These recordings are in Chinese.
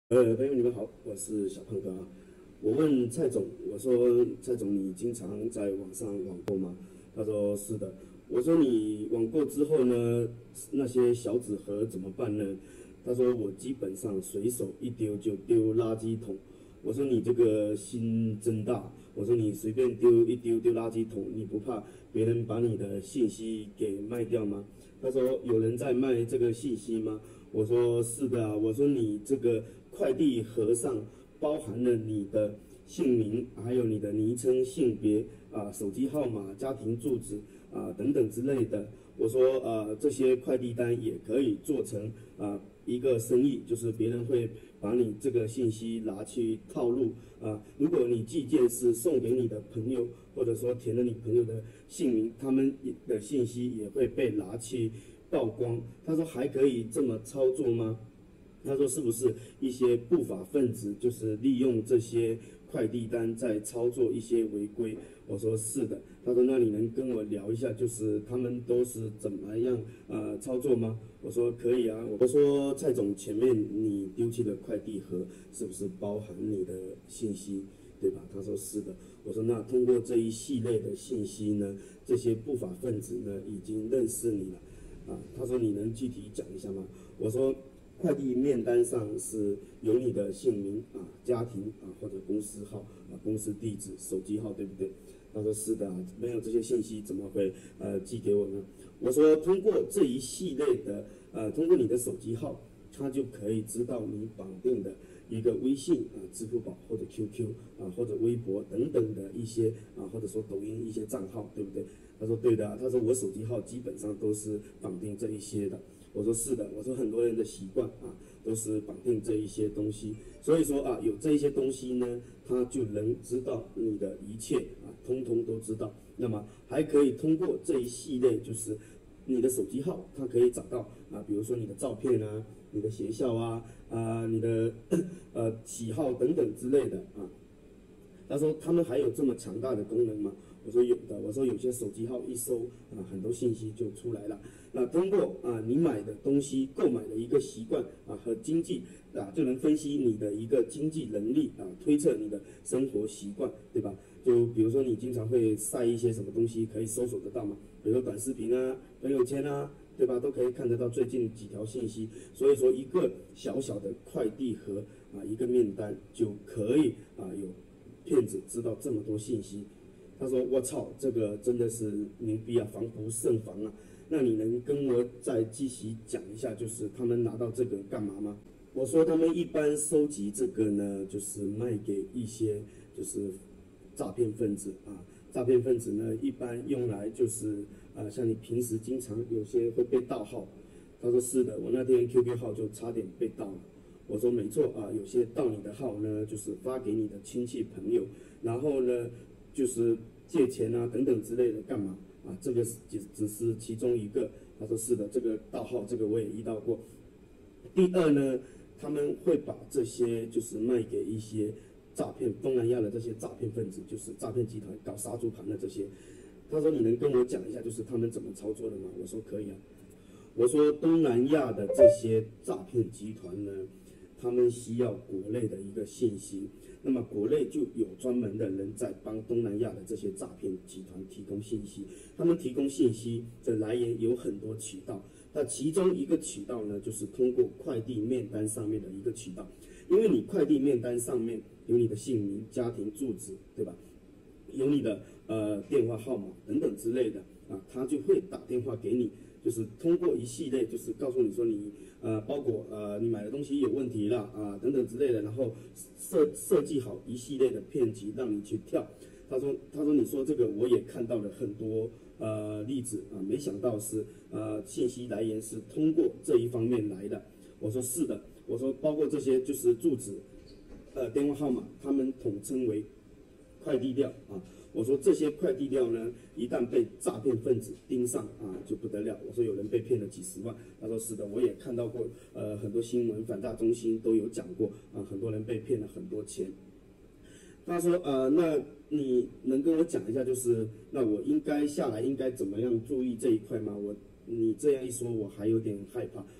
朋友你们好，我是小胖哥啊。我问蔡总，我说蔡总，你经常在网上网购吗？他说是的。我说你网购之后呢，那些小纸盒怎么办呢？他说我基本上随手一丢就丢垃圾桶。我说你这个心真大。我说你随便丢一丢丢垃圾桶，你不怕别人把你的信息给卖掉吗？他说有人在卖这个信息吗？我说是的啊。我说你这个快递盒上包含了你的姓名，还有你的昵称、性别啊、手机号码、家庭住址啊等等之类的。我说这些快递单也可以做成一个生意，就是别人会把你这个信息拿去套路如果你寄件是送给你的朋友，或者说填了你朋友的姓名，他们的信息也会被拿去曝光。他说还可以这么操作吗？他说是不是一些不法分子就是利用这些快递单在操作一些违规？我说是的。他说那你能跟我聊一下，就是他们都是怎么样操作吗？我说可以啊。我说蔡总，前面你丢弃的快递盒是不是包含你的信息？对吧？他说是的。我说那通过这一系列的信息呢，这些不法分子呢已经认识你了他说你能具体讲一下吗？我说快递面单上是有你的姓名家庭或者公司号公司地址、手机号，对不对？他说是的没有这些信息怎么会寄给我呢？我说通过这一系列的通过你的手机号，他就可以知道你绑定的一个微信支付宝或者 QQ 或者微博等等的一些或者说抖音一些账号，对不对？他说对的他说我手机号基本上都是绑定这一些的。我说是的。我说很多人的习惯都是绑定这一些东西，所以说有这一些东西呢，他就能知道你的一切通通都知道。那么还可以通过这一系列，就是你的手机号，他可以找到比如说你的照片你的学校你的喜好等等之类的他说他们还有这么强大的功能吗？我说有的。我说有些手机号一搜很多信息就出来了。那通过你买的东西、购买的一个习惯和经济就能分析你的一个经济能力推测你的生活习惯，对吧？就比如说你经常会晒一些什么东西，可以搜索得到吗？比如说短视频朋友圈对吧？都可以看得到最近几条信息。所以说一个小小的快递盒一个面单就可以有骗子知道这么多信息。他说我操，这个真的是牛逼防不胜防那你能跟我再继续讲一下，就是他们拿到这个干嘛吗？我说他们一般收集这个呢，就是卖给一些就是诈骗分子诈骗分子呢一般用来就是像你平时经常有些会被盗号。他说是的，我那天 QQ 号就差点被盗了。我说没错有些盗你的号呢，就是发给你的亲戚朋友，然后呢就是借钱等等之类的干嘛这个只是其中一个。他说是的，这个盗号这个我也遇到过。第二呢，他们会把这些就是卖给一些诈骗东南亚的这些诈骗分子，就是诈骗集团搞杀猪盘的这些。他说你能跟我讲一下，就是他们怎么操作的吗？我说可以我说东南亚的这些诈骗集团呢，他们需要国内的一个信息，那么国内就有专门的人在帮东南亚的这些诈骗集团提供信息。他们提供信息的来源有很多渠道，那其中一个渠道呢，就是通过快递面单上面的一个渠道。因为你快递面单上面有你的姓名、家庭住址，对吧？有你的电话号码等等之类的他就会打电话给你，就是通过一系列，就是告诉你说你包裹你买的东西有问题了等等之类的，然后设计好一系列的骗局让你去跳。他说你说这个我也看到了很多例子没想到是信息来源是通过这一方面来的。我说是的。我说包括这些就是住址电话号码，他们统称为快递料我说这些快递料呢，一旦被诈骗分子盯上就不得了。我说有人被骗了几十万。他说是的，我也看到过很多新闻，反诈中心都有讲过很多人被骗了很多钱。他说那你能跟我讲一下，就是那我应该下来应该怎么样注意这一块吗？你这样一说，我还有点害怕。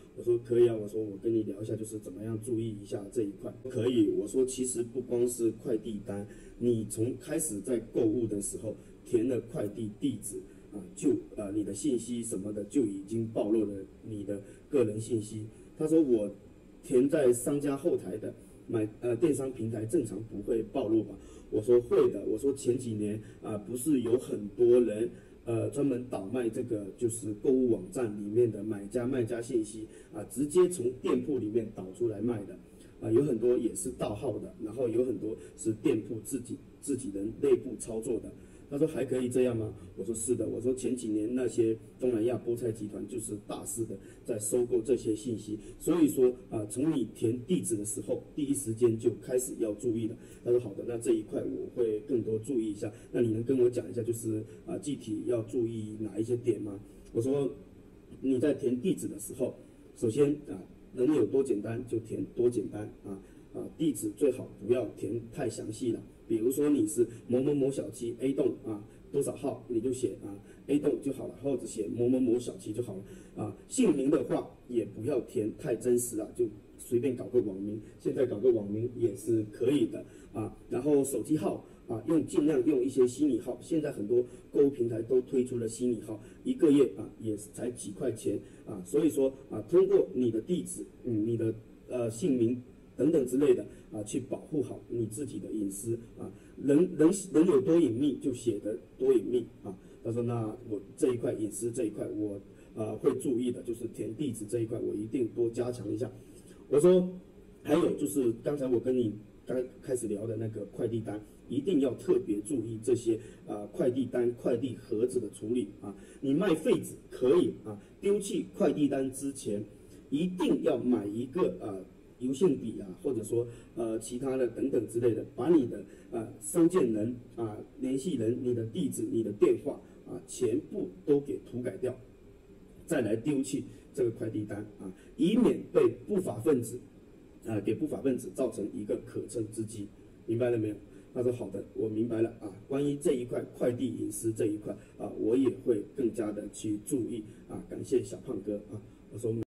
我说可以啊，我说我跟你聊一下，就是怎么样注意一下这一块。可以，我说其实不光是快递单，你从开始在购物的时候填了快递地址你的信息什么的就已经暴露了你的个人信息。他说我填在商家后台的电商平台正常不会暴露吧？我说会的，我说前几年不是有很多人专门倒卖这个就是购物网站里面的买家卖家信息直接从店铺里面导出来卖的有很多也是盗号的，然后有很多是店铺自己人内部操作的。他说还可以这样吗？我说是的，我说前几年那些东南亚菠菜集团就是大肆的在收购这些信息，所以说从你填地址的时候，第一时间就开始要注意了。他说好的，那这一块我会更多注意一下。那你能跟我讲一下，就是具体要注意哪一些点吗？我说你在填地址的时候，首先能有多简单就填多简单地址最好不要填太详细了。比如说你是某某某小区 A 栋多少号，你就写A 栋就好了，或者写某某某小区就好了姓名的话也不要填太真实就随便搞个网名，现在搞个网名也是可以的然后手机号尽量用一些虚拟号，现在很多购物平台都推出了虚拟号，一个月也才几块钱所以说通过你的地址你的姓名等等之类的去保护好你自己的隐私人有多隐秘就写得多隐秘他说那我这一块隐私这一块我会注意的，就是填地址这一块我一定多加强一下。我说还有就是刚才我跟你刚开始聊的那个快递单，一定要特别注意这些快递单、快递盒子的处理你卖废纸可以丢弃快递单之前，一定要买一个邮信笔或者说其他的等等之类的，把你的商件人联系人、你的地址、你的电话全部都给涂改掉，再来丢弃这个快递单以免被不法分子给不法分子造成一个可乘之机，明白了没有？他说好的，我明白了关于这一块快递隐私这一块我也会更加的去注意感谢小胖哥我说。